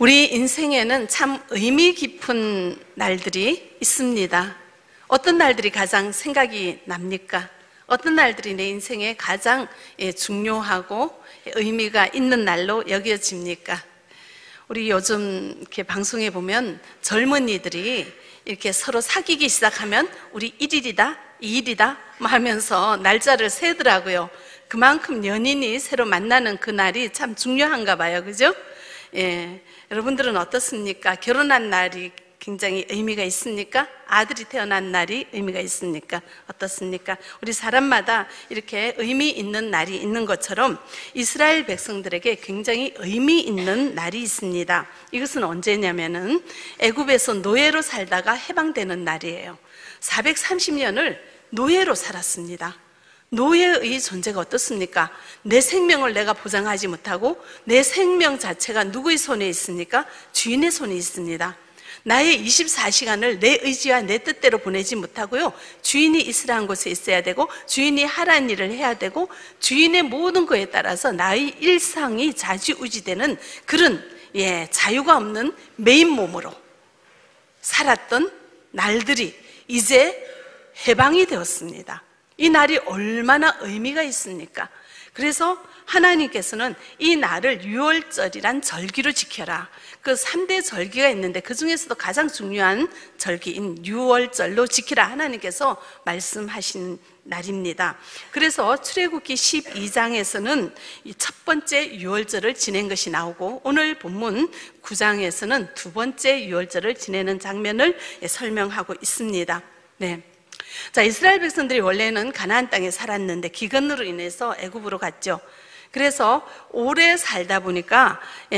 우리 인생에는 참 의미 깊은 날들이 있습니다. 어떤 날들이 가장 생각이 납니까? 어떤 날들이 내 인생에 가장 중요하고 의미가 있는 날로 여겨집니까? 우리 요즘 이렇게 방송에 보면 젊은이들이 이렇게 서로 사귀기 시작하면 우리 1일이다, 2일이다 하면서 날짜를 세더라고요. 그만큼 연인이 새로 만나는 그 날이 참 중요한가 봐요. 그죠? 예. 여러분들은 어떻습니까? 결혼한 날이 굉장히 의미가 있습니까? 아들이 태어난 날이 의미가 있습니까? 어떻습니까? 우리 사람마다 이렇게 의미 있는 날이 있는 것처럼 이스라엘 백성들에게 굉장히 의미 있는 날이 있습니다. 이것은 언제냐면은 애굽에서 노예로 살다가 해방되는 날이에요. 430년을 노예로 살았습니다. 노예의 존재가 어떻습니까? 내 생명을 내가 보장하지 못하고 내 생명 자체가 누구의 손에 있습니까? 주인의 손에 있습니다. 나의 24시간을 내 의지와 내 뜻대로 보내지 못하고요, 주인이 있으라는 곳에 있어야 되고 주인이 하라는 일을 해야 되고 주인의 모든 것에 따라서 나의 일상이 좌지우지되는 그런 자유가 없는 메인 몸으로 살았던 날들이 이제 해방이 되었습니다. 이 날이 얼마나 의미가 있습니까? 그래서 하나님께서는 이 날을 유월절이란 절기로 지켜라. 그 3대 절기가 있는데 그 중에서도 가장 중요한 절기인 유월절로 지키라 하나님께서 말씀하신 날입니다. 그래서 출애굽기 12장에서는 이 첫 번째 유월절을 지낸 것이 나오고 오늘 본문 9장에서는 두 번째 유월절을 지내는 장면을 설명하고 있습니다. 네. 자, 이스라엘 백성들이 원래는 가나안 땅에 살았는데 기근으로 인해서 애굽으로 갔죠. 그래서 오래 살다 보니까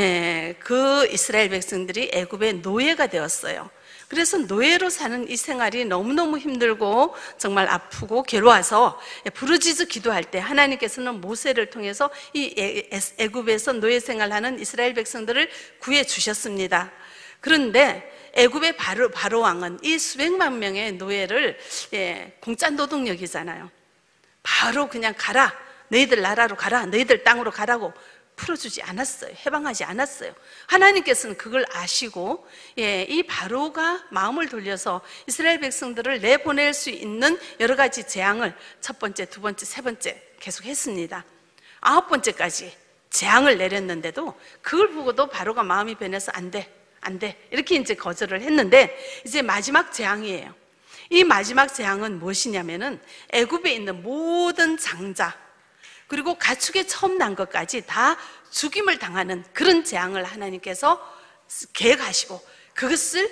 그 이스라엘 백성들이 애굽의 노예가 되었어요. 그래서 노예로 사는 이 생활이 너무너무 힘들고 정말 아프고 괴로워서 부르짖어 기도할 때 하나님께서는 모세를 통해서 이 애굽에서 노예 생활하는 이스라엘 백성들을 구해 주셨습니다. 그런데 애굽의 바로 왕은 이 수백만 명의 노예를 공짜 노동력이잖아요. 바로 그냥 가라, 너희들 나라로 가라, 너희들 땅으로 가라고 풀어주지 않았어요. 해방하지 않았어요. 하나님께서는 그걸 아시고 이 바로가 마음을 돌려서 이스라엘 백성들을 내보낼 수 있는 여러 가지 재앙을 첫 번째, 두 번째, 세 번째 계속 했습니다. 9번째까지 재앙을 내렸는데도 그걸 보고도 바로가 마음이 변해서 안 돼 이렇게 이제 거절을 했는데 이제 마지막 재앙이에요. 이 마지막 재앙은 무엇이냐면은 애굽에 있는 모든 장자 그리고 가축에 처음 난 것까지 다 죽임을 당하는 그런 재앙을 하나님께서 계획하시고 그것을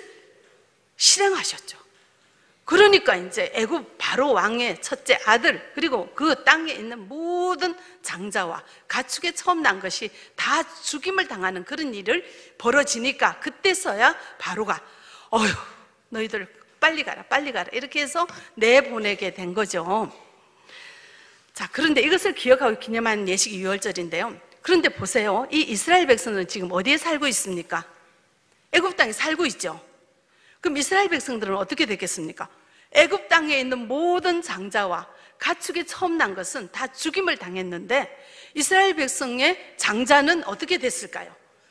실행하셨죠. 그러니까 이제 애굽 바로 왕의 첫째 아들 그리고 그 땅에 있는 모든 장자와 가축에 처음 난 것이 다 죽임을 당하는 그런 일을 벌어지니까 그때서야 바로가 너희들 빨리 가라 이렇게 해서 내보내게 된 거죠. 자, 그런데 이것을 기억하고 기념하는 예식이 유월절인데요. 그런데 보세요. 이 이스라엘 백성들은 지금 어디에 살고 있습니까? 애굽 땅에 살고 있죠. 그럼 이스라엘 백성들은 어떻게 됐겠습니까? 애굽 땅에 있는 모든 장자와 가축에 처음 난 것은 다 죽임을 당했는데 이스라엘 백성의 장자는 어떻게 됐을까요?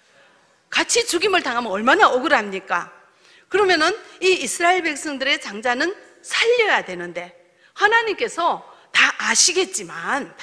같이 죽임을 당하면 얼마나 억울합니까? 그러면은 이 이스라엘 백성들의 장자는 살려야 되는데 하나님께서 다 아시겠지만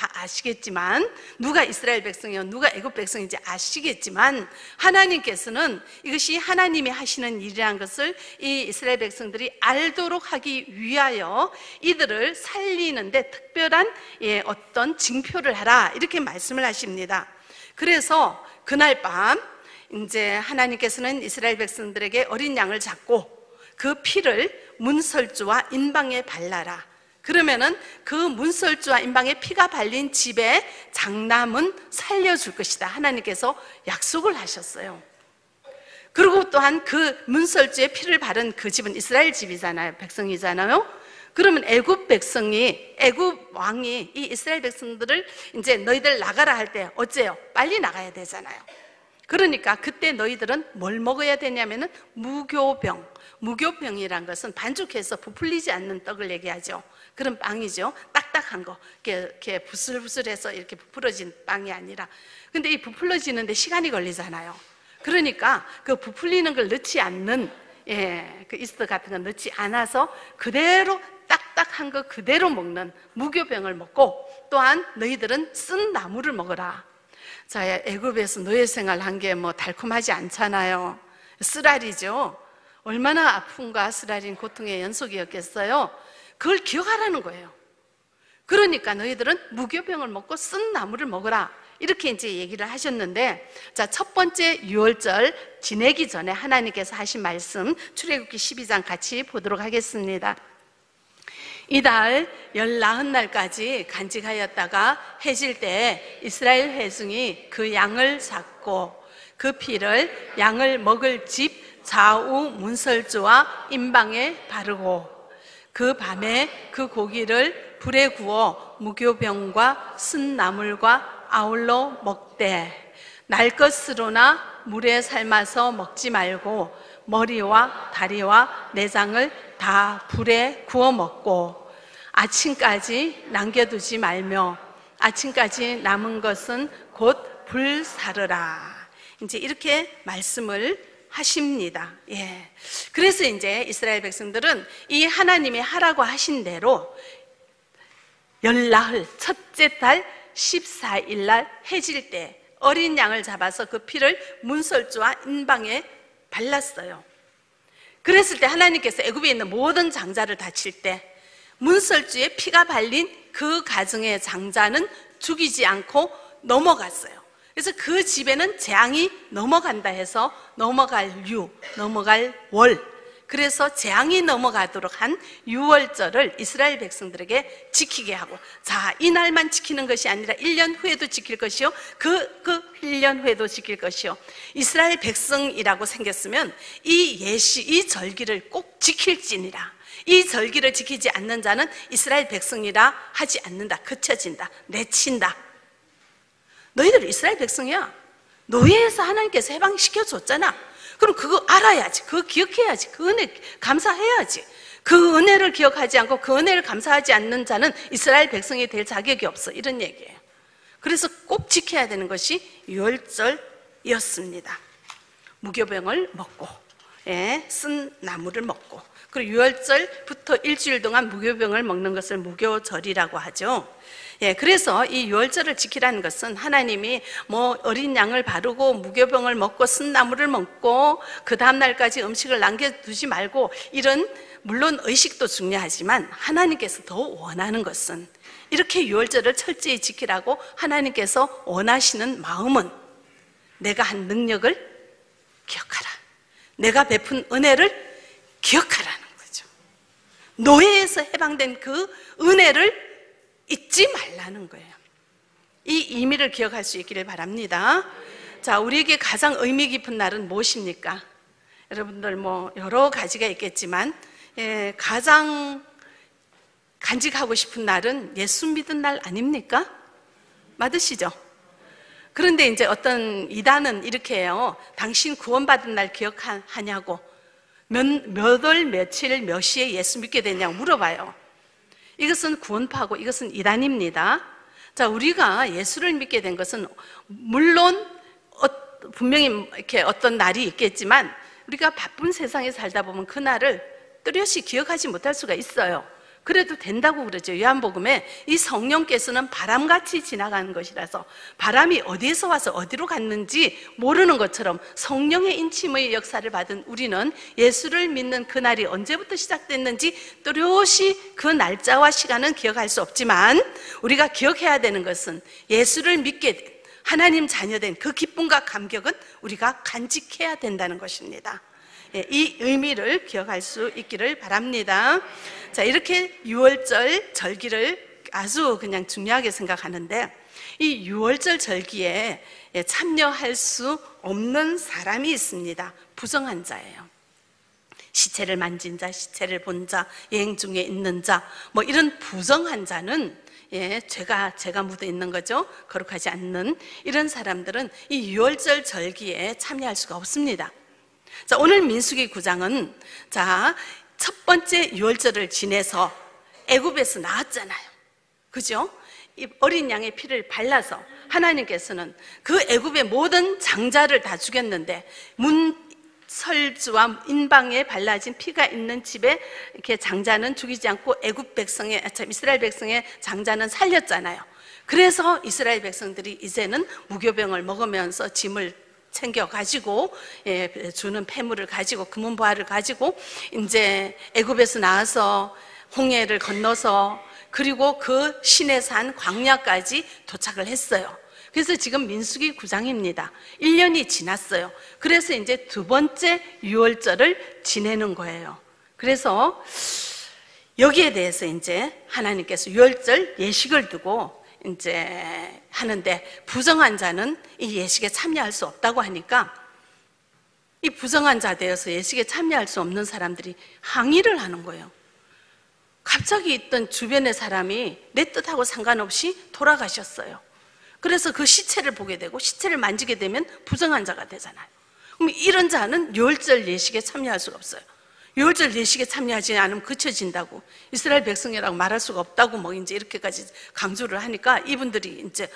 누가 이스라엘 백성이요 누가 애굽 백성인지 아시겠지만 하나님께서는 이것이 하나님이 하시는 일이라는 것을 이 이스라엘 백성들이 알도록 하기 위하여 이들을 살리는데 특별한 어떤 징표를 하라 이렇게 말씀을 하십니다. 그래서 그날 밤 이제 하나님께서는 이스라엘 백성들에게 어린 양을 잡고 그 피를 문설주와 인방에 발라라. 그러면은 그 문설주와 인방에 피가 발린 집에 장남은 살려줄 것이다. 하나님께서 약속을 하셨어요. 그리고 또한 그 문설주에 피를 바른 그 집은 이스라엘 집이잖아요. 백성이잖아요. 그러면 애굽 왕이 이 이스라엘 백성들을 이제 너희들 나가라 할 때 어째요? 빨리 나가야 되잖아요. 그러니까 그때 너희들은 뭘 먹어야 되냐면은 무교병이란 것은 반죽해서 부풀리지 않는 떡을 얘기하죠. 그런 빵이죠. 딱딱한 거, 이렇게 부슬부슬해서 이렇게 부풀어진 빵이 아니라. 근데 이 부풀어지는데 시간이 걸리잖아요. 그러니까 그 부풀리는 걸 넣지 않는, 그 이스트 같은 거 넣지 않아서 그대로 딱딱한 거 그대로 먹는 무교병을 먹고, 또한 너희들은 쓴 나무를 먹어라. 자, 애굽에서 노예 생활한 게 뭐 달콤하지 않잖아요. 쓰라리죠. 얼마나 아픔과 쓰라린 고통의 연속이었겠어요. 그걸 기억하라는 거예요. 그러니까 너희들은 무교병을 먹고 쓴 나무를 먹어라, 이렇게 이제 얘기를 하셨는데, 자, 첫 번째 유월절 지내기 전에 하나님께서 하신 말씀, 출애굽기 12장 같이 보도록 하겠습니다. 이달 14날까지 간직하였다가 해질 때 이스라엘 회중이 그 양을 잡고 그 피를 양을 먹을 집 좌우 문설주와 임방에 바르고 그 밤에 그 고기를 불에 구워 무교병과 쓴 나물과 아울러 먹되 날 것으로나 물에 삶아서 먹지 말고 머리와 다리와 내장을 다 불에 구워 먹고 아침까지 남겨두지 말며 아침까지 남은 것은 곧 불사르라. 이제 이렇게 말씀을 하십니다. 그래서 이제 이스라엘 백성들은 이 하나님이 하라고 하신 대로 열나흘 첫째 달 14일 날 해질 때 어린 양을 잡아서 그 피를 문설주와 인방에 발랐어요. 그랬을 때 하나님께서 애굽에 있는 모든 장자를 다칠 때 문설주에 피가 발린 그 가정의 장자는 죽이지 않고 넘어갔어요. 그래서 그 집에는 재앙이 넘어간다 해서 넘어갈 유, 넘어갈 월, 그래서 재앙이 넘어가도록 한 유월절을 이스라엘 백성들에게 지키게 하고, 자, 이날만 지키는 것이 아니라 1년 후에도 지킬 것이요, 그 1년 후에도 지킬 것이요. 이스라엘 백성이라고 생겼으면 이 절기를 꼭 지킬지니라. 이 절기를 지키지 않는 자는 이스라엘 백성이라 하지 않는다. 그쳐진다. 내친다. 너희들 이스라엘 백성이야. 노예에서 하나님께서 해방시켜줬잖아. 그럼 그거 알아야지. 그거 기억해야지. 그 은혜 감사해야지. 그 은혜를 기억하지 않고 그 은혜를 감사하지 않는 자는 이스라엘 백성이 될 자격이 없어. 이런 얘기예요. 그래서 꼭 지켜야 되는 것이 유월절이었습니다. 무교병을 먹고, 쓴 나무를 먹고, 그리고 유월절부터 일주일 동안 무교병을 먹는 것을 무교절이라고 하죠. 그래서 이 유월절을 지키라는 것은 하나님이 뭐 어린 양을 바르고 무교병을 먹고 쓴 나무를 먹고 그 다음날까지 음식을 남겨두지 말고, 이런 물론 의식도 중요하지만 하나님께서 더 원하는 것은 이렇게 유월절을 철저히 지키라고 하나님께서 원하시는 마음은 내가 한 능력을 기억하라, 내가 베푼 은혜를 기억하라는 거죠. 노예에서 해방된 그 은혜를 잊지 말라는 거예요. 이 의미를 기억할 수 있기를 바랍니다. 자, 우리에게 가장 의미 깊은 날은 무엇입니까? 여러분들 뭐 여러 가지가 있겠지만 가장 간직하고 싶은 날은 예수 믿은 날 아닙니까? 맞으시죠? 그런데 이제 어떤 이단은 이렇게 해요. 당신 구원받은 날 기억하냐고, 몇 월 며칠 몇 시에 예수 믿게 됐냐고 물어봐요. 이것은 구원파고 이것은 이단입니다. 자, 우리가 예수를 믿게 된 것은 물론 분명히 이렇게 어떤 날이 있겠지만 우리가 바쁜 세상에 살다 보면 그 날을 뚜렷이 기억하지 못할 수가 있어요. 그래도 된다고 그러죠. 요한복음에 이 성령께서는 바람같이 지나가는 것이라서 바람이 어디에서 와서 어디로 갔는지 모르는 것처럼 성령의 인침의 역사를 받은 우리는 예수를 믿는 그날이 언제부터 시작됐는지 뚜렷이 그 날짜와 시간은 기억할 수 없지만 우리가 기억해야 되는 것은 예수를 믿게 된 하나님 자녀된 그 기쁨과 감격은 우리가 간직해야 된다는 것입니다. 이 의미를 기억할 수 있기를 바랍니다. 자, 이렇게 유월절 절기를 아주 그냥 중요하게 생각하는데, 이 유월절 절기에 참여할 수 없는 사람이 있습니다. 부정한 자예요. 시체를 만진 자, 시체를 본 자, 여행 중에 있는 자, 뭐 이런 부정한 자는 죄가 묻어 있는 거죠. 거룩하지 않는 이런 사람들은 이 유월절 절기에 참여할 수가 없습니다. 자, 오늘 민수기 9장은 자, 첫 번째 유월절을 지내서 애굽에서 나왔잖아요. 그죠? 이 어린 양의 피를 발라서 하나님께서는 그 애굽의 모든 장자를 다 죽였는데 문설주와 인방에 발라진 피가 있는 집에 이렇게 장자는 죽이지 않고 이스라엘 백성의 장자는 살렸잖아요. 그래서 이스라엘 백성들이 이제는 무교병을 먹으면서 짐을 챙겨 가지고 주는 폐물을 가지고 금은보화를 가지고 이제 애굽에서 나와서 홍해를 건너서 그리고 그 시내산 광야까지 도착을 했어요. 그래서 지금 민수기 9장입니다. 1년이 지났어요. 그래서 이제 두 번째 유월절을 지내는 거예요. 그래서 여기에 대해서 이제 하나님께서 유월절 예식을 두고 이제 하는데, 부정한 자는 이 예식에 참여할 수 없다고 하니까 이 부정한 자 되어서 예식에 참여할 수 없는 사람들이 항의를 하는 거예요. 갑자기 있던 주변의 사람이 내 뜻하고 상관없이 돌아가셨어요. 그래서 그 시체를 보게 되고 시체를 만지게 되면 부정한 자가 되잖아요. 그럼 이런 자는 유월절 예식에 참여할 수가 없어요. 유월절 예식에 참여하지 않으면 그쳐진다고, 이스라엘 백성이라고 말할 수가 없다고 뭐 이제 이렇게까지 강조를 하니까 이분들이 이제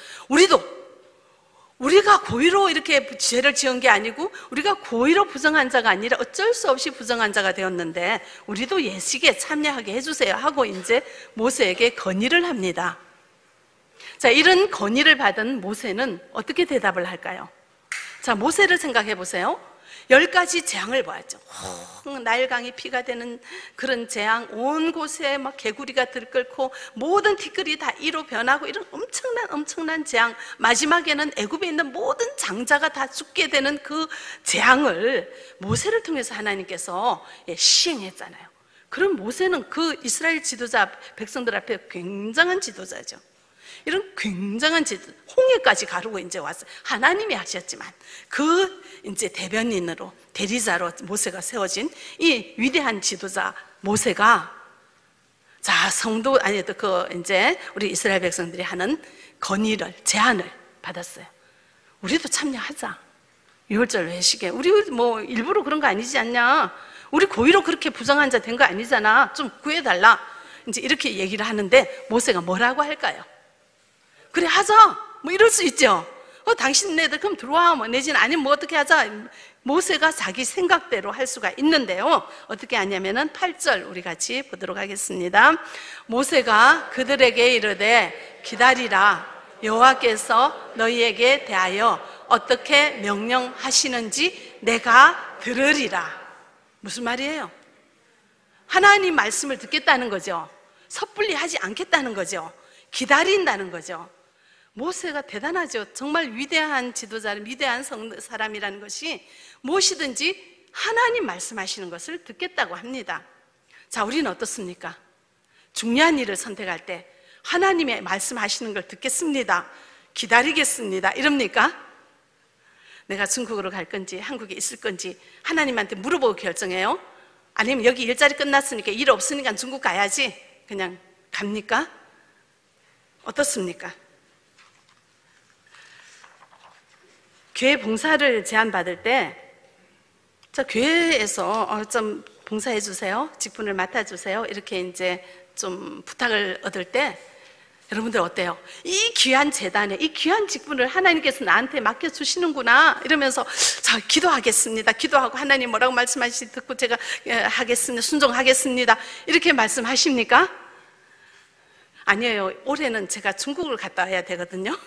우리가 고의로 이렇게 죄를 지은 게 아니고 우리가 고의로 부정한 자가 아니라 어쩔 수 없이 부정한 자가 되었는데 우리도 예식에 참여하게 해주세요 하고 이제 모세에게 건의를 합니다. 자, 이런 건의를 받은 모세는 어떻게 대답을 할까요? 자, 모세를 생각해 보세요. 10가지 재앙을 보았죠. 나일강이 피가 되는 그런 재앙, 온 곳에 막 개구리가 들끓고 모든 티끌이 다 이로 변하고 이런 엄청난 재앙, 마지막에는 애굽에 있는 모든 장자가 다 죽게 되는 그 재앙을 모세를 통해서 하나님께서 시행했잖아요. 그럼 모세는 그 이스라엘 지도자 백성들 앞에 굉장한 지도자죠. 이런 굉장한 홍해까지 가르고 이제 왔어요. 하나님이 하셨지만 그 이제 대변인으로, 대리자로 모세가 세워진 이 위대한 지도자 모세가, 자, 이제 우리 이스라엘 백성들이 하는 건의를, 제안을 받았어요. 우리도 참여하자. 유월절 회식에. 우리 뭐 일부러 그런 거 아니지 않냐? 우리 고의로 그렇게 부정한 자 된 거 아니잖아. 좀 구해달라. 이제 이렇게 얘기를 하는데 모세가 뭐라고 할까요? 그래, 하자. 뭐 이럴 수 있죠. 당신네들 그럼 들어와. 뭐 내지는 아니면 뭐 어떻게 하자. 모세가 자기 생각대로 할 수가 있는데요. 어떻게 하냐면은 8절 우리 같이 보도록 하겠습니다. 모세가 그들에게 이르되 기다리라. 여호와께서 너희에게 대하여 어떻게 명령하시는지 내가 들으리라. 무슨 말이에요? 하나님 말씀을 듣겠다는 거죠. 섣불리 하지 않겠다는 거죠. 기다린다는 거죠. 모세가 대단하죠. 정말 위대한 지도자, 위대한 사람이라는 것이 무엇이든지 하나님 말씀하시는 것을 듣겠다고 합니다. 자, 우리는 어떻습니까? 중요한 일을 선택할 때 하나님의 말씀하시는 걸 듣겠습니다, 기다리겠습니다, 이럽니까? 내가 중국으로 갈 건지 한국에 있을 건지 하나님한테 물어보고 결정해요? 아니면 여기 일자리 끝났으니까 일 없으니까 중국 가야지 그냥 갑니까? 어떻습니까? 교회 봉사를 제안받을 때, 저 교회에서 좀 봉사해 주세요, 직분을 맡아주세요, 이렇게 이제 좀 부탁을 얻을 때 여러분들 어때요? 이 귀한 재단에 이 귀한 직분을 하나님께서 나한테 맡겨주시는구나 이러면서 자, 기도하겠습니다, 기도하고 하나님 뭐라고 말씀하시지 듣고 제가 하겠습니다, 순종하겠습니다, 이렇게 말씀하십니까? 아니에요. 올해는 제가 중국을 갔다 와야 되거든요.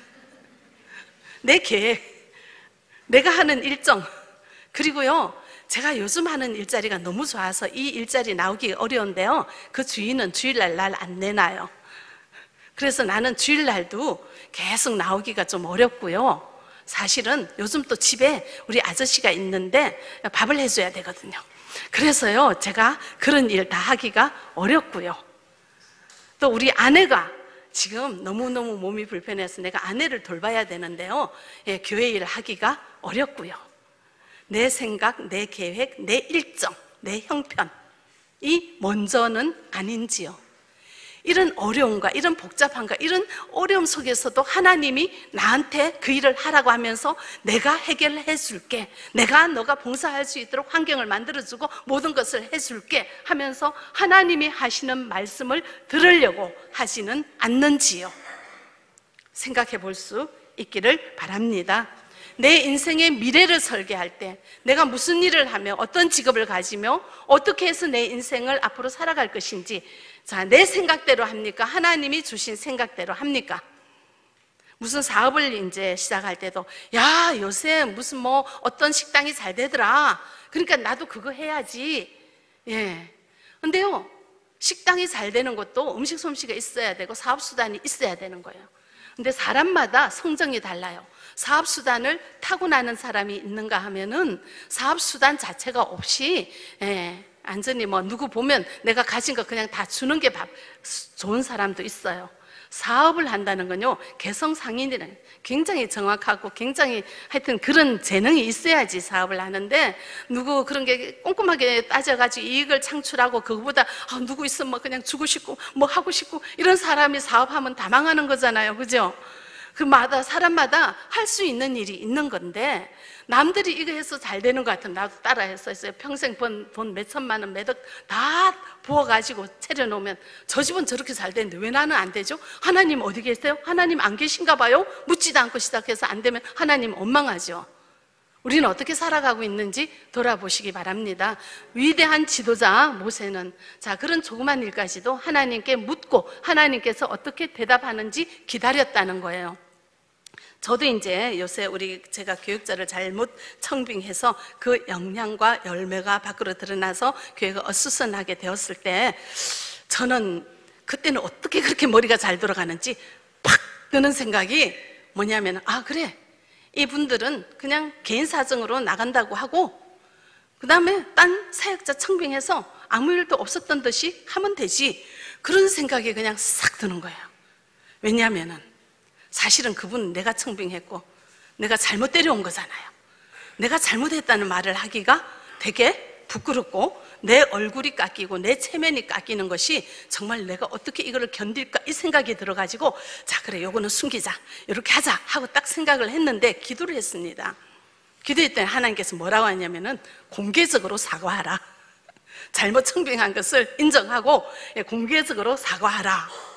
내 계획, 내가 하는 일정, 그리고요 제가 요즘 하는 일자리가 너무 좋아서 이 일자리 나오기 어려운데요, 그 주인은 주일날 날 안 내놔요. 그래서 나는 주일날도 계속 나오기가 좀 어렵고요, 사실은 요즘 또 집에 우리 아저씨가 있는데 밥을 해줘야 되거든요. 그래서요 제가 그런 일 다 하기가 어렵고요, 또 우리 아내가 지금 너무너무 몸이 불편해서 내가 아내를 돌봐야 되는데요, 교회 일 하기가 어렵고요, 내 생각, 내 계획, 내 일정, 내 형편이 먼저는 아닌지요. 이런 어려움과 이런 복잡함과 이런 어려움 속에서도 하나님이 나한테 그 일을 하라고 하면서 내가 해결해 줄게, 내가 너가 봉사할 수 있도록 환경을 만들어주고 모든 것을 해줄게 하면서 하나님이 하시는 말씀을 들으려고 하지는 않는지요. 생각해 볼 수 있기를 바랍니다. 내 인생의 미래를 설계할 때 내가 무슨 일을 하며 어떤 직업을 가지며 어떻게 해서 내 인생을 앞으로 살아갈 것인지, 자, 내 생각대로 합니까? 하나님이 주신 생각대로 합니까? 무슨 사업을 이제 시작할 때도 야, 요새 무슨 뭐 어떤 식당이 잘 되더라, 그러니까 나도 그거 해야지. 예. 근데요, 식당이 잘 되는 것도 음식 솜씨가 있어야 되고 사업수단이 있어야 되는 거예요. 근데 사람마다 성정이 달라요. 사업수단을 타고나는 사람이 있는가 하면은 사업수단 자체가 없이, 완전히 뭐 누구 보면 내가 가진 거 그냥 다 주는 게 좋은 사람도 있어요. 사업을 한다는 건요, 개성상인이라는 굉장히 정확하고 굉장히 하여튼 그런 재능이 있어야지 사업을 하는데, 누구 그런 게 꼼꼼하게 따져가지고 이익을 창출하고 그거보다 누구 있으면 뭐 그냥 주고 싶고 뭐 하고 싶고 이런 사람이 사업하면 다 망하는 거잖아요. 그죠? 그마다 사람마다 할 수 있는 일이 있는 건데, 남들이 이거 해서 잘 되는 것 같으면 나도 따라 했었어요. 평생 번 돈 몇 천만 원, 몇억 다 부어가지고 차려놓으면 저 집은 저렇게 잘 되는데 왜 나는 안 되죠? 하나님 어디 계세요? 하나님 안 계신가 봐요? 묻지도 않고 시작해서 안 되면 하나님 원망하죠. 우리는 어떻게 살아가고 있는지 돌아보시기 바랍니다. 위대한 지도자 모세는 자, 그런 조그만 일까지도 하나님께 묻고 하나님께서 어떻게 대답하는지 기다렸다는 거예요. 저도 이제 요새 제가 교육자를 잘못 청빙해서 그 역량과 열매가 밖으로 드러나서 교회가 어수선하게 되었을 때, 저는 그때는 어떻게 그렇게 머리가 잘 돌아가는지 팍 드는 생각이 뭐냐면, 그래, 이분들은 그냥 개인 사정으로 나간다고 하고 그 다음에 딴 사역자 청빙해서 아무 일도 없었던 듯이 하면 되지, 그런 생각이 그냥 싹 드는 거예요. 왜냐하면은 사실은 그분은 내가 청빙했고 내가 잘못 데려온 거잖아요. 내가 잘못했다는 말을 하기가 되게 부끄럽고 내 얼굴이 깎이고 내 체면이 깎이는 것이 정말 내가 어떻게 이거를 견딜까, 이 생각이 들어가지고 자, 그래, 요거는 숨기자, 이렇게 하자 하고 딱 생각을 했는데 기도를 했습니다. 기도했더니 하나님께서 뭐라고 하냐면은 공개적으로 사과하라. 잘못 청빙한 것을 인정하고 공개적으로 사과하라.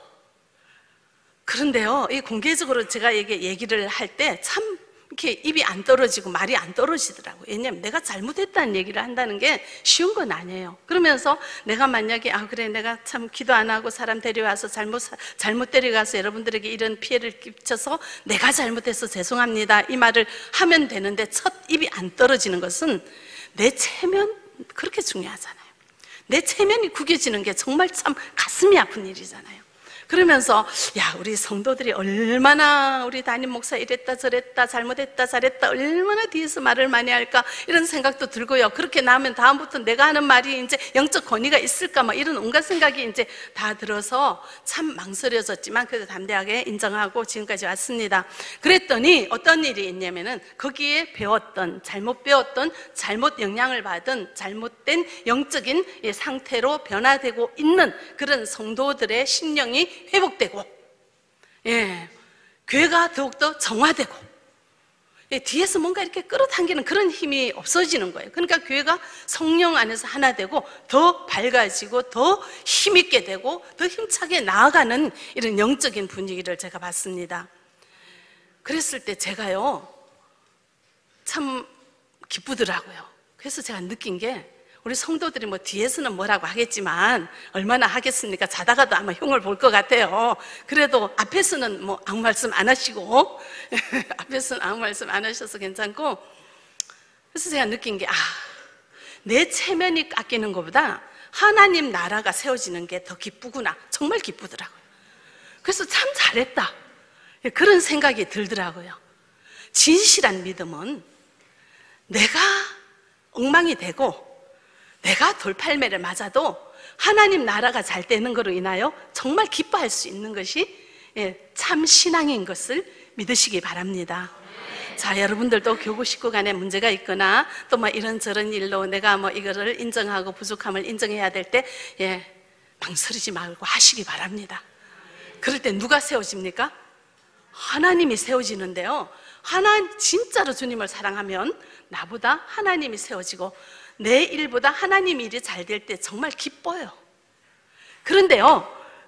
그런데요, 이 공개적으로 제가 이게 얘기를 할 때 참 이렇게 입이 안 떨어지고 말이 안 떨어지더라고요. 왜냐하면 내가 잘못했다는 얘기를 한다는 게 쉬운 건 아니에요. 그러면서 내가 만약에 그래, 내가 참 기도 안 하고 사람 데려와서 잘못 데려가서 여러분들에게 이런 피해를 끼쳐서 내가 잘못해서 죄송합니다, 이 말을 하면 되는데, 첫 입이 안 떨어지는 것은 내 체면, 그렇게 중요하잖아요. 내 체면이 구겨지는 게 정말 참 가슴이 아픈 일이잖아요. 그러면서 야, 우리 성도들이 얼마나 우리 담임 목사 이랬다 저랬다 잘못했다 잘했다 얼마나 뒤에서 말을 많이 할까, 이런 생각도 들고요. 그렇게 나면 다음부터 내가 하는 말이 이제 영적 권위가 있을까, 막 이런 온갖 생각이 이제 다 들어서 참 망설여졌지만 그래도 담대하게 인정하고 지금까지 왔습니다. 그랬더니 어떤 일이 있냐면은 거기에 배웠던, 잘못 배웠던, 잘못 영향을 받은 잘못된 영적인 상태로 변화되고 있는 그런 성도들의 심령이 회복되고, 교회가 더욱더 정화되고, 뒤에서 뭔가 이렇게 끌어당기는 그런 힘이 없어지는 거예요. 그러니까 교회가 성령 안에서 하나 되고 더 밝아지고 더 힘있게 되고 더 힘차게 나아가는 이런 영적인 분위기를 제가 봤습니다. 그랬을 때 제가요, 참 기쁘더라고요. 그래서 제가 느낀 게, 우리 성도들이 뭐 뒤에서는 뭐라고 하겠지만 얼마나 하겠습니까? 자다가도 아마 흉을 볼 것 같아요. 그래도 앞에서는 뭐 아무 말씀 안 하시고 앞에서는 아무 말씀 안 하셔서 괜찮고, 그래서 제가 느낀 게 내 체면이 깎이는 것보다 하나님 나라가 세워지는 게 더 기쁘구나, 정말 기쁘더라고요. 그래서 참 잘했다, 그런 생각이 들더라고요. 진실한 믿음은 내가 엉망이 되고 내가 돌팔매를 맞아도 하나님 나라가 잘 되는 것으로 인하여 정말 기뻐할 수 있는 것이 참 신앙인 것을 믿으시기 바랍니다. 자, 여러분들도 교구 식구 간에 문제가 있거나 또 뭐 이런저런 일로 내가 뭐 이거를 인정하고 부족함을 인정해야 될 때 망설이지 말고 하시기 바랍니다. 그럴 때 누가 세워집니까? 하나님이 세워지는데요, 진짜로 주님을 사랑하면 나보다 하나님이 세워지고 내 일보다 하나님 일이 잘 될 때 정말 기뻐요. 그런데요,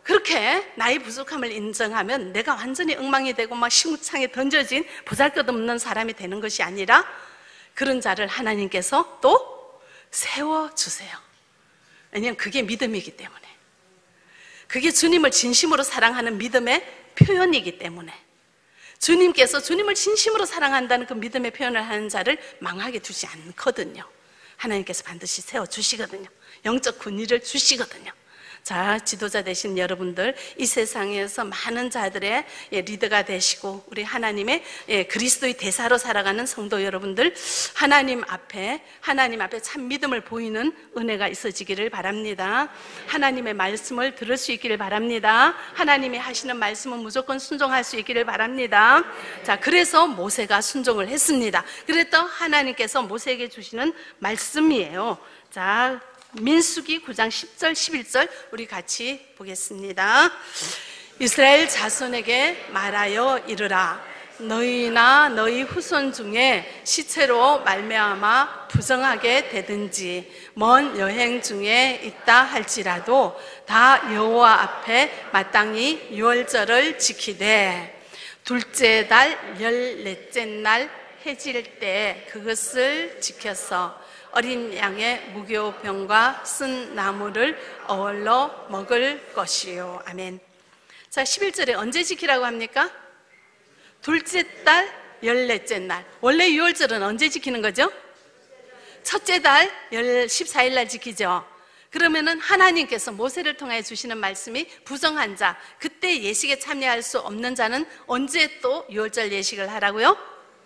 그렇게 나의 부족함을 인정하면 내가 완전히 엉망이 되고 막 시궁창에 던져진 보잘것없는 사람이 되는 것이 아니라 그런 자를 하나님께서 또 세워주세요. 왜냐하면 그게 믿음이기 때문에, 그게 주님을 진심으로 사랑하는 믿음의 표현이기 때문에, 주님께서 주님을 진심으로 사랑한다는 그 믿음의 표현을 하는 자를 망하게 두지 않거든요. 하나님께서 반드시 세워주시거든요. 영적 군의를 주시거든요. 자, 지도자 되신 여러분들, 이 세상에서 많은 자들의 리더가 되시고 우리 하나님의 그리스도의 대사로 살아가는 성도 여러분들, 하나님 앞에 참 믿음을 보이는 은혜가 있어지기를 바랍니다. 하나님의 말씀을 들을 수 있기를 바랍니다. 하나님이 하시는 말씀은 무조건 순종할 수 있기를 바랍니다. 자, 그래서 모세가 순종을 했습니다. 그랬던 하나님께서 모세에게 주시는 말씀이에요. 자, 민수기 9장 10절 11절 우리 같이 보겠습니다. 이스라엘 자손에게 말하여 이르라. 너희나 너희 후손 중에 시체로 말미암아 부정하게 되든지 먼 여행 중에 있다 할지라도 다 여호와 앞에 마땅히 유월절을 지키되 둘째 달 14째 날 해질 때 그것을 지켜서 어린 양의 무교병과 쓴 나무를 어울러 먹을 것이요. 아멘. 자, 11절에 언제 지키라고 합니까? 둘째 달 14째 날. 원래 유월절은 언제 지키는 거죠? 첫째 달 14일 날 지키죠. 그러면은 하나님께서 모세를 통해 주시는 말씀이 부정한 자, 그때 예식에 참여할 수 없는 자는 언제 또 유월절 예식을 하라고요?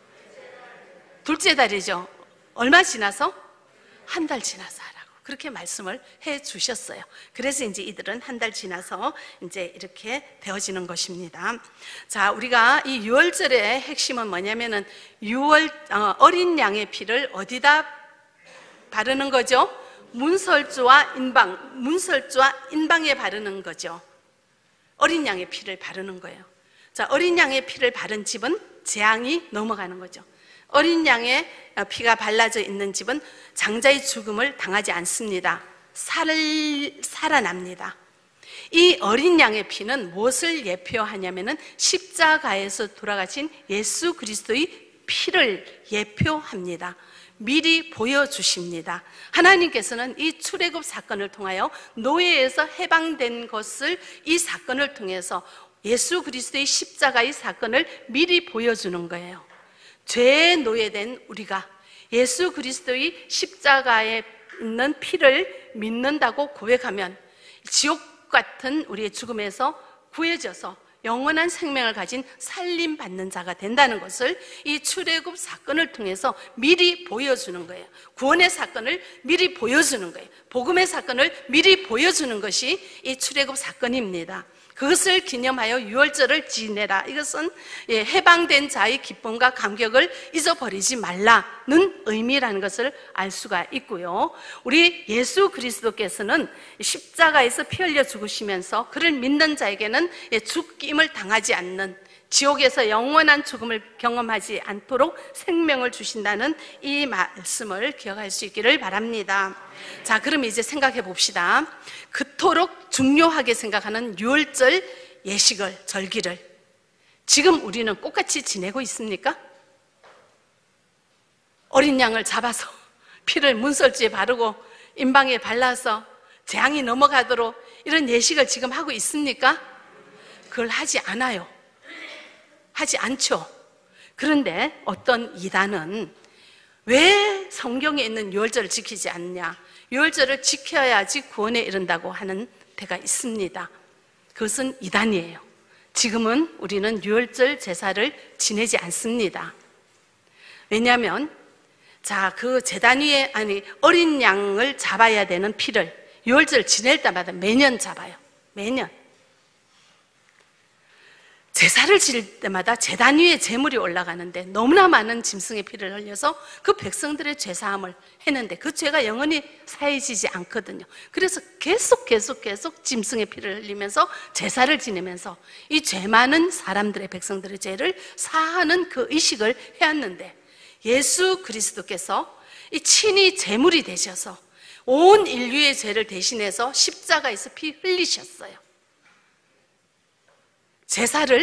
둘째 달이죠. 얼마 지나서? 한 달 지나서 하라고 그렇게 말씀을 해 주셨어요. 그래서 이제 이들은 한 달 지나서 이제 이렇게 되어지는 것입니다. 자, 우리가 이 유월절의 핵심은 뭐냐면은 어린 양의 피를 어디다 바르는 거죠? 문설주와 인방에 바르는 거죠. 어린 양의 피를 바르는 거예요. 자, 어린 양의 피를 바른 집은 재앙이 넘어가는 거죠. 어린 양의 피가 발라져 있는 집은 장자의 죽음을 당하지 않습니다. 살아납니다. 이 어린 양의 피는 무엇을 예표하냐면은 십자가에서 돌아가신 예수 그리스도의 피를 예표합니다. 미리 보여주십니다. 하나님께서는 이 출애굽 사건을 통하여 노예에서 해방된 것을 이 사건을 통해서 예수 그리스도의 십자가의 사건을 미리 보여주는 거예요. 죄에 노예된 우리가 예수 그리스도의 십자가에 있는 피를 믿는다고 고백하면 지옥 같은 우리의 죽음에서 구해져서 영원한 생명을 가진 살림받는 자가 된다는 것을 이 출애굽 사건을 통해서 미리 보여주는 거예요. 구원의 사건을 미리 보여주는 거예요. 복음의 사건을 미리 보여주는 것이 이 출애굽 사건입니다. 그것을 기념하여 유월절을 지내라. 이것은 해방된 자의 기쁨과 감격을 잊어버리지 말라는 의미라는 것을 알 수가 있고요. 우리 예수 그리스도께서는 십자가에서 피 흘려 죽으시면서 그를 믿는 자에게는 죽임을 당하지 않는, 지옥에서 영원한 죽음을 경험하지 않도록 생명을 주신다는 이 말씀을 기억할 수 있기를 바랍니다. 자, 그럼 이제 생각해 봅시다. 그토록 중요하게 생각하는 유월절 예식을, 절기를 지금 우리는 똑같이 지내고 있습니까? 어린 양을 잡아서 피를 문설주에 바르고 인방에 발라서 재앙이 넘어가도록 이런 예식을 지금 하고 있습니까? 그걸 하지 않아요. 하지 않죠. 그런데 어떤 이단은 왜 성경에 있는 유월절을 지키지 않냐, 유월절을 지켜야지 구원에 이른다고 하는 데가 있습니다. 그것은 이단이에요. 지금은 우리는 유월절 제사를 지내지 않습니다. 왜냐하면 그 제단 위에 어린 양을 잡아야 되는 피를 유월절 지낼 때마다 매년 잡아요. 매년 제사를 지낼 때마다 제단 위에 제물이 올라가는데 너무나 많은 짐승의 피를 흘려서 그 백성들의 죄사함을 했는데 그 죄가 영원히 사해지지 않거든요. 그래서 계속 짐승의 피를 흘리면서 제사를 지내면서 이 죄 많은 사람들의, 백성들의 죄를 사하는 그 의식을 해왔는데 예수 그리스도께서 이 친히 제물이 되셔서 온 인류의 죄를 대신해서 십자가에서 피 흘리셨어요. 제사를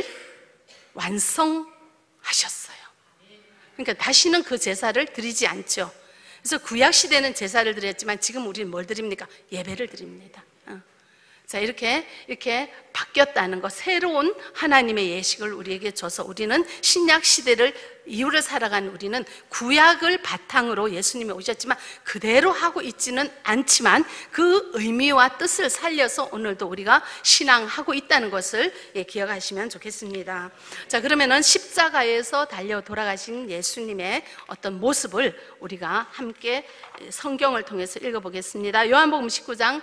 완성하셨어요. 그러니까 다시는 그 제사를 드리지 않죠. 그래서 구약 시대는 제사를 드렸지만 지금 우리는 뭘 드립니까? 예배를 드립니다. 자, 이렇게 바뀌었다는 것, 새로운 하나님의 예식을 우리에게 줘서 우리는 신약 시대를 이후를 살아가는 우리는 구약을 바탕으로 예수님이 오셨지만 그대로 하고 있지는 않지만 그 의미와 뜻을 살려서 오늘도 우리가 신앙하고 있다는 것을 기억하시면 좋겠습니다. 자, 그러면은 십자가에서 달려 돌아가신 예수님의 어떤 모습을 우리가 함께 성경을 통해서 읽어보겠습니다. 요한복음 19장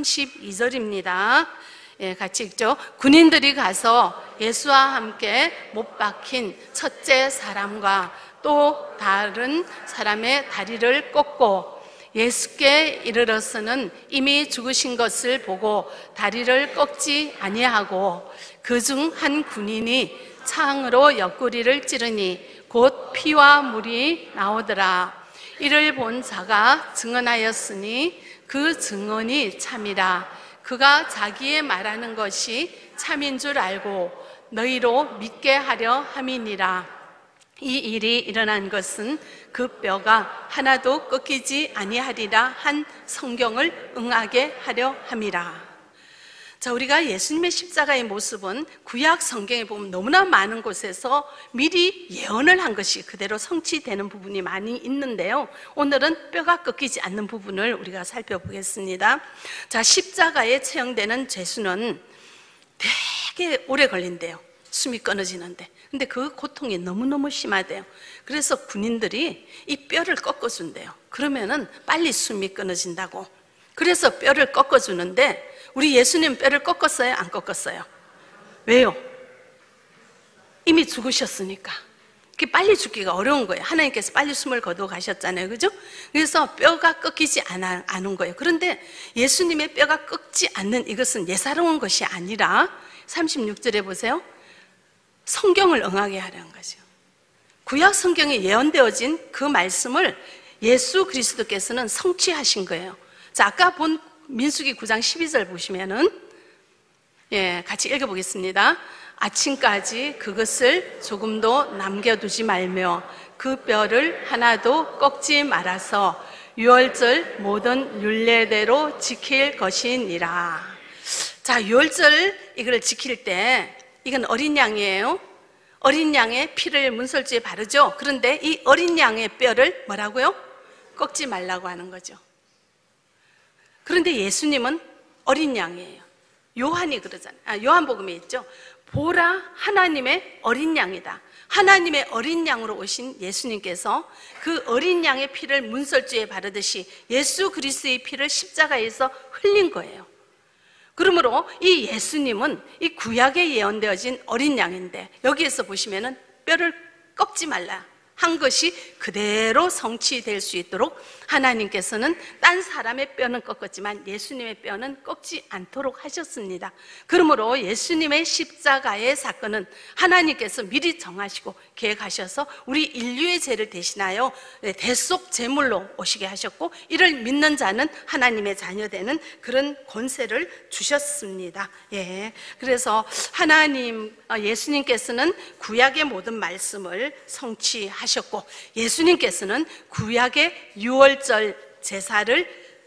32절입니다. 같이 읽죠. 군인들이 가서 예수와 함께 못 박힌 첫째 사람과 또 다른 사람의 다리를 꺾고 예수께 이르러서는 이미 죽으신 것을 보고 다리를 꺾지 아니하고 그중 한 군인이 창으로 옆구리를 찌르니 곧 피와 물이 나오더라. 이를 본 자가 증언하였으니 그 증언이 참이라. 그가 자기의 말하는 것이 참인 줄 알고 너희로 믿게 하려 함이니라. 이 일이 일어난 것은 그 뼈가 하나도 꺾이지 아니하리라 한 성경을 응하게 하려 함이라. 자, 우리가 예수님의 십자가의 모습은 구약 성경에 보면 너무나 많은 곳에서 미리 예언을 한 것이 그대로 성취되는 부분이 많이 있는데요. 오늘은 뼈가 꺾이지 않는 부분을 우리가 살펴보겠습니다. 자, 십자가에 채용되는 죄수는 되게 오래 걸린대요. 숨이 끊어지는데. 근데 그 고통이 너무너무 심하대요. 그래서 군인들이 이 뼈를 꺾어준대요. 그러면은 빨리 숨이 끊어진다고. 그래서 뼈를 꺾어주는데 우리 예수님 뼈를 꺾었어요? 안 꺾었어요? 왜요? 이미 죽으셨으니까. 그게 빨리 죽기가 어려운 거예요. 하나님께서 빨리 숨을 거두어 가셨잖아요. 그죠? 그래서 뼈가 꺾이지 않은 거예요. 그런데 예수님의 뼈가 꺾지 않는 이것은 예사로운 것이 아니라 36절에 보세요. 성경을 응하게 하려는 거죠. 구약 성경에 예언되어진 그 말씀을 예수 그리스도께서는 성취하신 거예요. 자, 아까 본 민수기 9장 12절 보시면은 같이 읽어보겠습니다. 아침까지 그것을 조금도 남겨두지 말며 그 뼈를 하나도 꺾지 말아서 유월절 모든 율례대로 지킬 것이니라. 자, 유월절 이걸 지킬 때 이건 어린 양이에요. 어린 양의 피를 문설주에 바르죠. 그런데 이 어린 양의 뼈를 뭐라고요? 꺾지 말라고 하는 거죠. 그런데 예수님은 어린 양이에요. 요한이 그러잖아요. 요한복음에 있죠. 보라, 하나님의 어린 양이다. 하나님의 어린 양으로 오신 예수님께서 그 어린 양의 피를 문설주에 바르듯이 예수 그리스도의 피를 십자가에서 흘린 거예요. 그러므로 이 예수님은 이 구약에 예언되어진 어린 양인데 여기에서 보시면은 뼈를 꺾지 말라 한 것이 그대로 성취될 수 있도록 하나님께서는 딴 사람의 뼈는 꺾었지만 예수님의 뼈는 꺾지 않도록 하셨습니다. 그러므로 예수님의 십자가의 사건은 하나님께서 미리 정하시고 계획하셔서 우리 인류의 죄를 대신하여 대속 제물로 오시게 하셨고 이를 믿는 자는 하나님의 자녀되는 그런 권세를 주셨습니다. 그래서 예수님께서는 구약의 모든 말씀을 성취하셨고 예수님께서는 구약의 유월절 제사를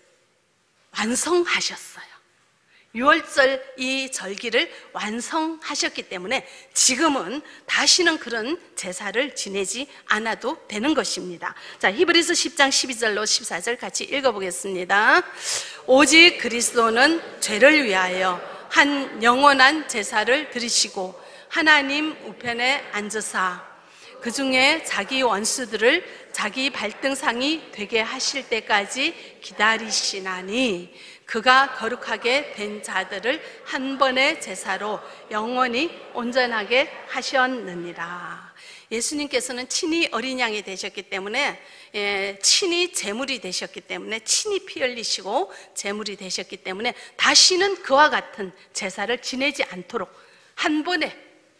완성하셨어요. 유월절 이 절기를 완성하셨기 때문에 지금은 다시는 그런 제사를 지내지 않아도 되는 것입니다. 자, 히브리서 10장 12절로 14절 같이 읽어보겠습니다. 오직 그리스도는 죄를 위하여 한 영원한 제사를 드리시고 하나님 우편에 앉으사 그 중에 자기 원수들을 자기 발등상이 되게 하실 때까지 기다리시나니 그가 거룩하게 된 자들을 한 번의 제사로 영원히 온전하게 하셨느니라. 예수님께서는 친히 어린 양이 되셨기 때문에 친히 제물이 되셨기 때문에 친히 피 흘리시고 제물이 되셨기 때문에 다시는 그와 같은 제사를 지내지 않도록 한 번에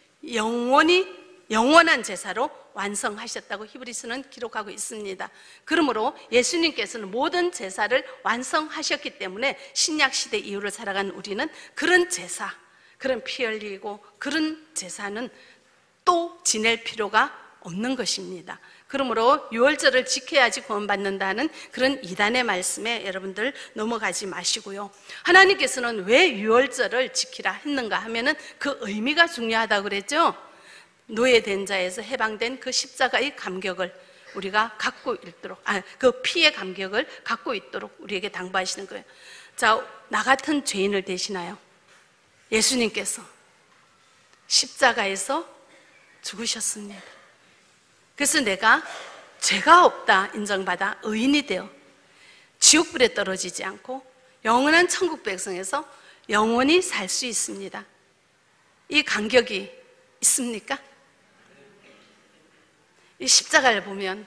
영원한 제사로 완성하셨다고 히브리서는 기록하고 있습니다. 그러므로 예수님께서는 모든 제사를 완성하셨기 때문에 신약시대 이후를 살아간 우리는 그런 제사, 그런 피 흘리고 그런 제사는 또 지낼 필요가 없는 것입니다. 그러므로 유월절을 지켜야지 구원받는다는 그런 이단의 말씀에 여러분들 넘어가지 마시고요. 하나님께서는 왜 유월절을 지키라 했는가 하면은 그 의미가 중요하다고 그랬죠. 노예된 자에서 해방된 그 십자가의 감격을 우리가 갖고 있도록, 그 피의 감격을 갖고 있도록 우리에게 당부하시는 거예요. 자, 나 같은 죄인을 대신하여 예수님께서 십자가에서 죽으셨습니다. 그래서 내가 죄가 없다 인정받아 의인이 되어 지옥불에 떨어지지 않고 영원한 천국 백성에서 영원히 살 수 있습니다. 이 감격이 있습니까? 이 십자가를 보면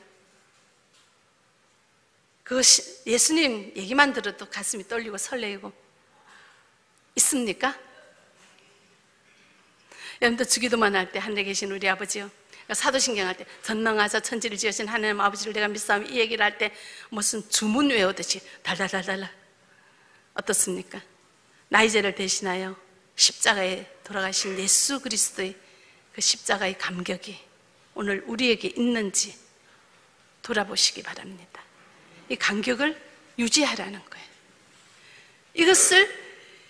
그 예수님 얘기만 들어도 가슴이 떨리고 설레이고 있습니까? 여러분들 주기도만 할 때 하늘에 계신 우리 아버지요, 사도신경 할 때 전능하사 천지를 지으신 하나님 아버지를 내가 믿사오며 이 얘기를 할 때 무슨 주문 외우듯이 달달달달 어떻습니까? 나의 죄를 대신하여 십자가에 돌아가신 예수 그리스도의 그 십자가의 감격이 오늘 우리에게 있는지 돌아보시기 바랍니다. 이 감격을 유지하라는 거예요. 이것을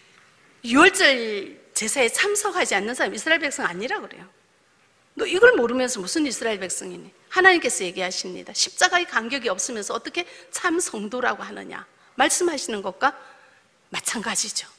유월절 제사에 참석하지 않는 사람 이스라엘 백성 아니라 그래요. 너 이걸 모르면서 무슨 이스라엘 백성이니? 하나님께서 얘기하십니다. 십자가의 감격이 없으면서 어떻게 참 성도라고 하느냐 말씀하시는 것과 마찬가지죠.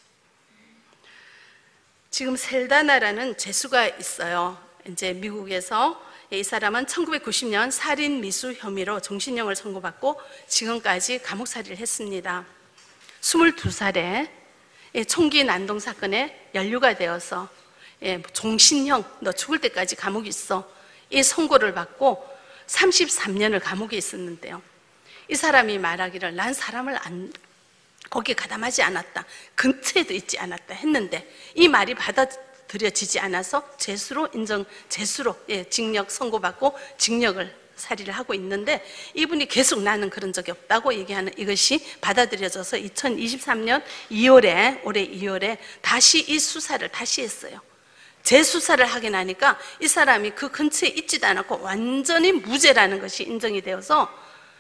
지금 셀다나라는 죄수가 있어요. 이제 미국에서 이 사람은 1990년 살인 미수 혐의로 종신형을 선고받고 지금까지 감옥살이를 했습니다. 22살에 총기 난동 사건에 연루가 되어서 종신형, 너 죽을 때까지 감옥에 있어, 이 선고를 받고 33년을 감옥에 있었는데요. 이 사람이 말하기를 난 사람을 거기에 가담하지 않았다, 근처에도 있지 않았다 했는데 이 말이 받아들여지지 않아서 죄수로 징역 선고받고 징역을 살이를 하고 있는데 이분이 계속 나는 그런 적이 없다고 얘기하는 이것이 받아들여져서 2023년 2월에 올해 2월에 다시 이 수사를 다시 했어요. 재수사를 하게 나니까 이 사람이 그 근처에 있지도 않았고 완전히 무죄라는 것이 인정이 되어서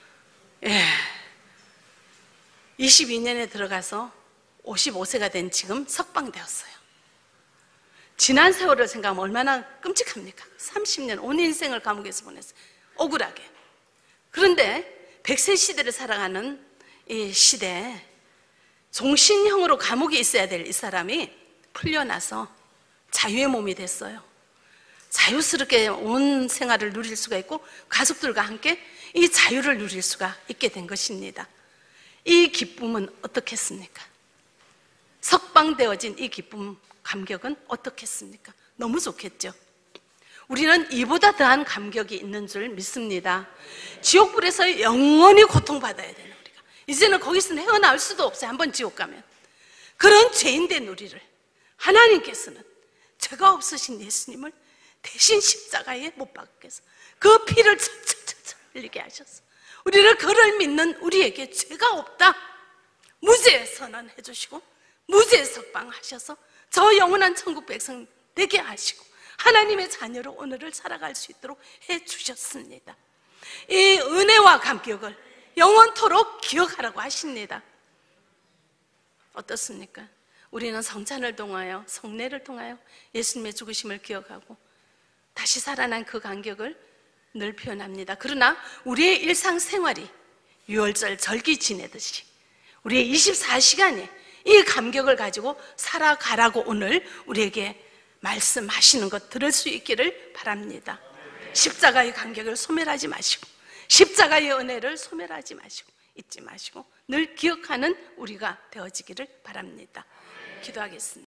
22년에 들어가서 55세가 된 지금 석방되었어요. 지난 세월을 생각하면 얼마나 끔찍합니까? 30년 온 인생을 감옥에서 보냈어요. 억울하게. 그런데 100세 시대를 살아가는 이 시대에 종신형으로 감옥에 있어야 될 이 사람이 풀려나서 자유의 몸이 됐어요. 자유스럽게 온 생활을 누릴 수가 있고 가족들과 함께 이 자유를 누릴 수가 있게 된 것입니다. 이 기쁨은 어떻겠습니까? 석방되어진 이 기쁨, 감격은 어떻겠습니까? 너무 좋겠죠. 우리는 이보다 더한 감격이 있는 줄 믿습니다. 지옥불에서 영원히 고통받아야 되는 우리가 이제는 거기서 헤어나올 수도 없어요. 한번 지옥 가면. 그런 죄인된 우리를 하나님께서는 죄가 없으신 예수님을 대신 십자가에 못 박혀서 그 피를 철철철 흘리게 하셔서 우리를 그를 믿는 우리에게 죄가 없다 무죄 선언해 주시고 무죄 석방하셔서 저 영원한 천국 백성 되게 하시고 하나님의 자녀로 오늘을 살아갈 수 있도록 해 주셨습니다. 이 은혜와 감격을 영원토록 기억하라고 하십니다. 어떻습니까? 우리는 성찬을 통하여 성례를 통하여 예수님의 죽으심을 기억하고 다시 살아난 그 감격을 늘 표현합니다. 그러나 우리의 일상생활이 유월절 절기 지내듯이 우리의 24시간이 이 감격을 가지고 살아가라고 오늘 우리에게 말씀하시는 것 들을 수 있기를 바랍니다. 십자가의 감격을 소멸하지 마시고 십자가의 은혜를 소멸하지 마시고 잊지 마시고 늘 기억하는 우리가 되어지기를 바랍니다. 기도하겠습니다.